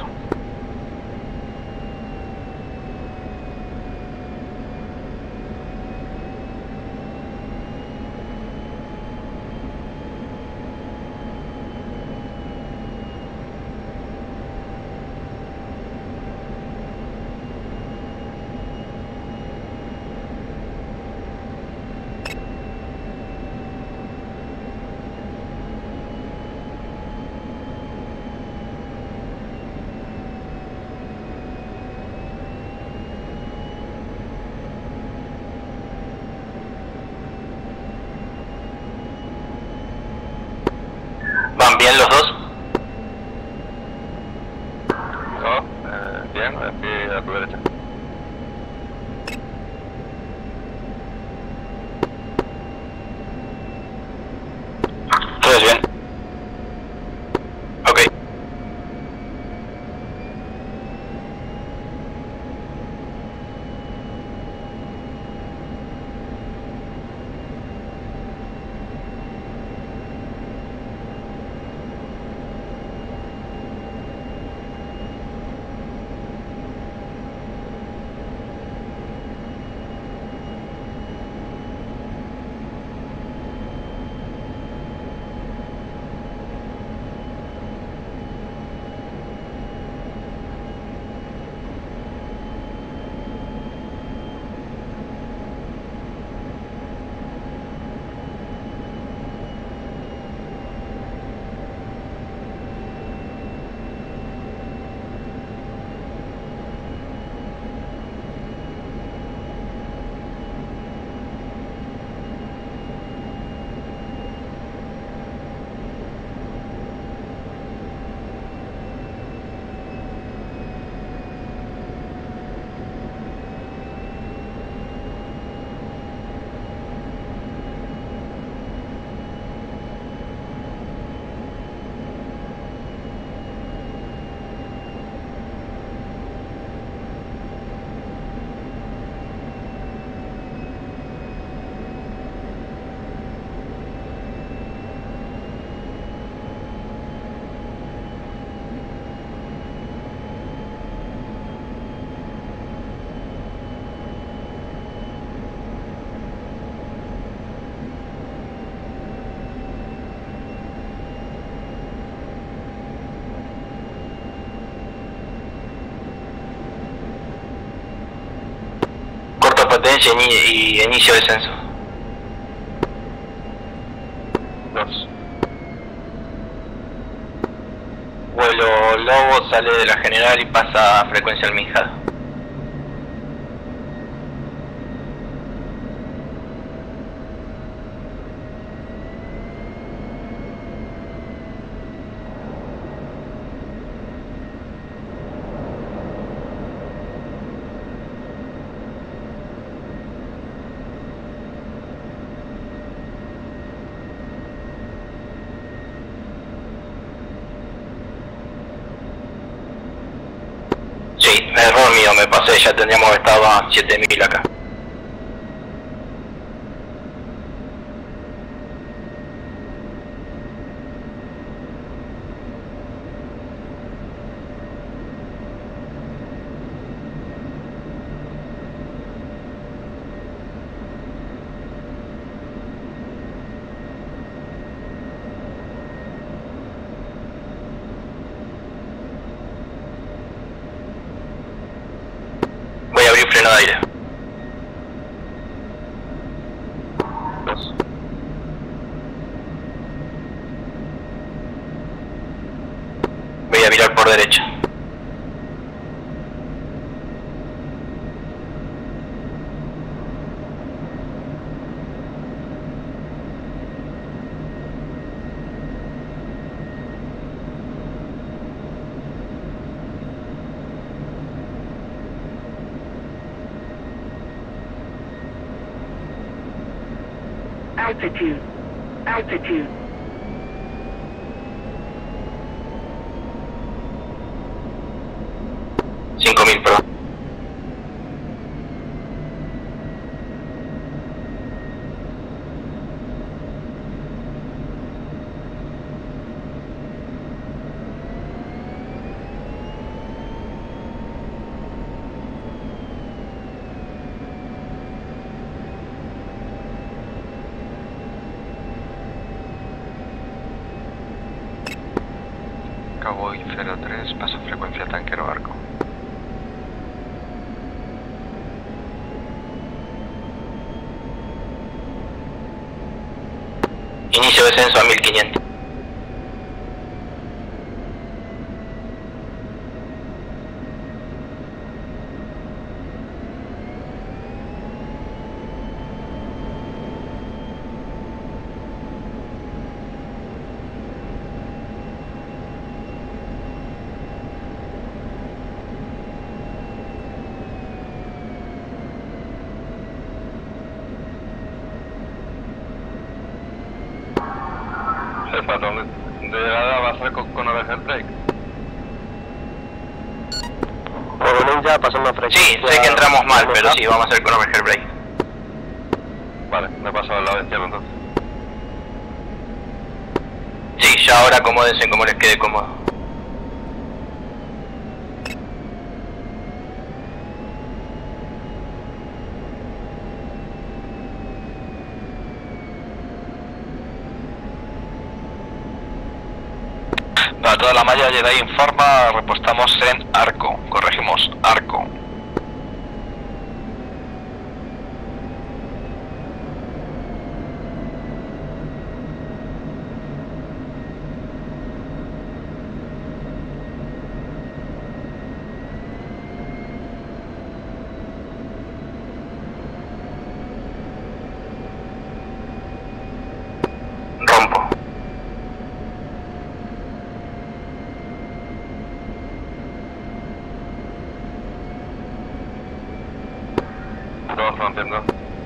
frecuencia y inicio de descenso. 2. Vuelo Lobo sale de la general y pasa a frecuencia al Minjado. Sí, error mío, me pasé, ya tendríamos estado a 7000 acá. Voy a abrir freno de aire. 2. Voy a virar por derecha. Altitude. Altitude. $5000, perdón. Cowboy 03, paso frecuencia tanquero Arco. Inicio de descenso a 1500. El patrón de llegada va a ser con overhead brake. Modo Ninja, pasando a frecuencia. Sí, sé que entramos mal, pero sí, vamos a hacer con overhead brake. Vale, me paso al lado izquierdo entonces. Sí, ya ahora acomódense como les quede cómodo. Para toda la malla Jedi informa, repostamos en Arco, corregimos, Arco. Rompo. Todos rompiendo.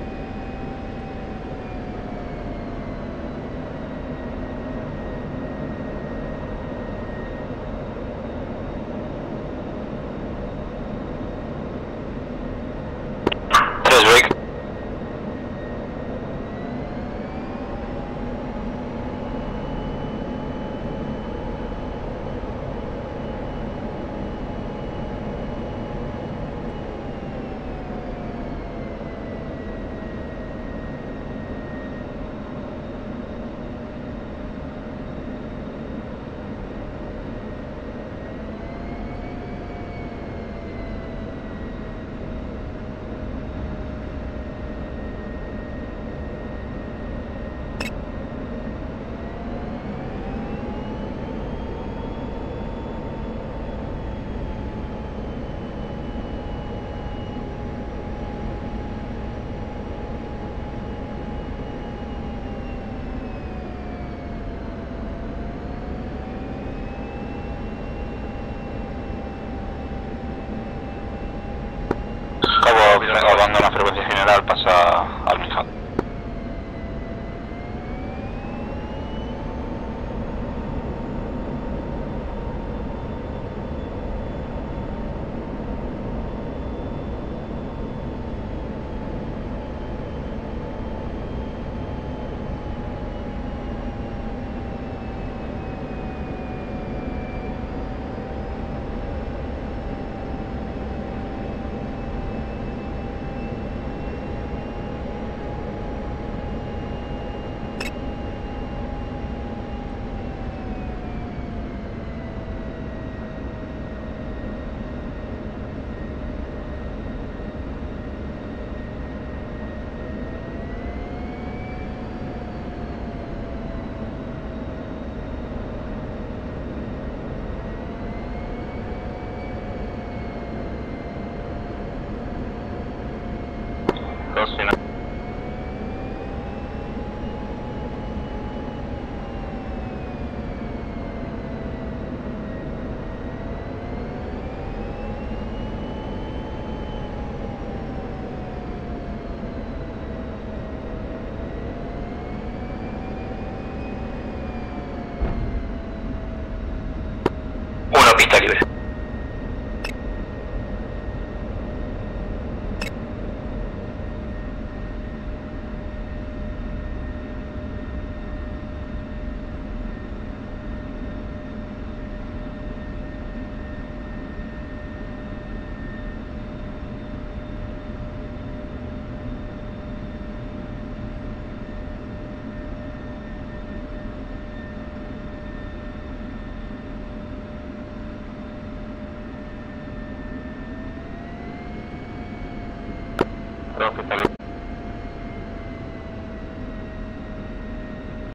Tres break. llegando a una frecuencia general pasa al Mijal. Pista libre. Pista libre.